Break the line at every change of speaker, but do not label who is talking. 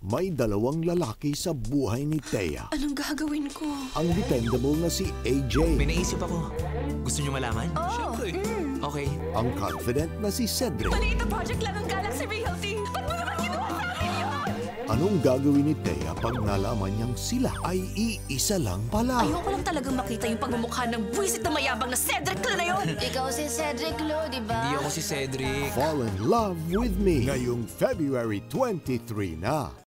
May dalawang lalaki sa buhay ni Thea.
Anong gagawin ko?
Ang dependable na si AJ.
May naisip ako. Gusto niyo malaman?
Oh,
Siyempre. Okay.
Ang confident na si Cedric.
Maliit na project lang ang Galaxy Realty. Ba't mo naman ginawa sa akin yun?
Anong gagawin ni Thea pag nalaman niyang sila ay iisa lang pala?
Ayoko lang talagang makita yung pagmumukha ng buwisit na mayabang na Cedric Lo na yun.
Ikaw si Cedric Lo, di ba?
Hindi ako si Cedric.
Fall in love with me ngayong February 23 na.